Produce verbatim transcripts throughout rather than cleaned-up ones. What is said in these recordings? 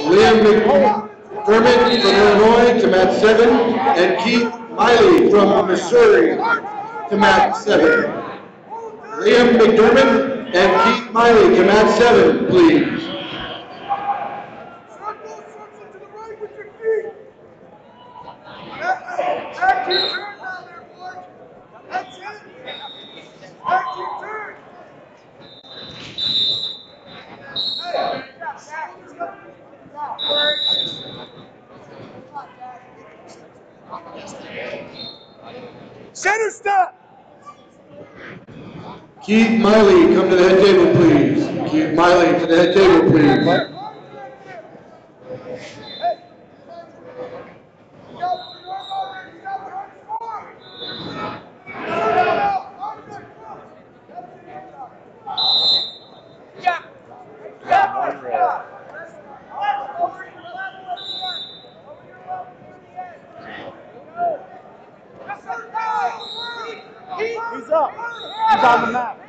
Liam McDermott from Illinois to mat seven, and Keith Miley from Missouri to mat seven. Liam McDermott and Keith Miley to mat seven, please. Circle, circle to the right with your feet. Back to your turn down there, boy. That's it. Back to your turn. Hey, center step. Keith Miley, come to the head table, please. Keith Miley to the head table, please. He's up. He's on the map.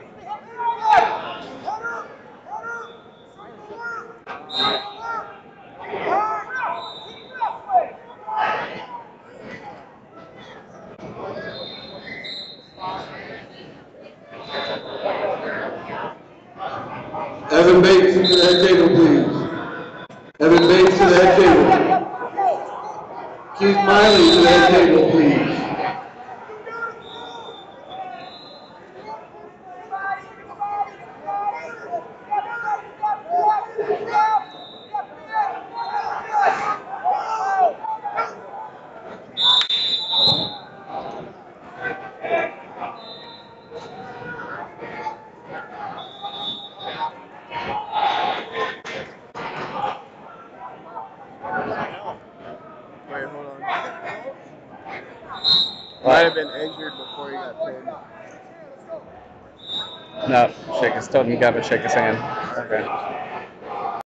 Evan Bates to the head table, please. Evan Bates to the head table. Keith Miley to the head table, please. Wait, hold on. Might have been injured before he got pinned. No, shake his. Told him you got to shake his hand. Okay.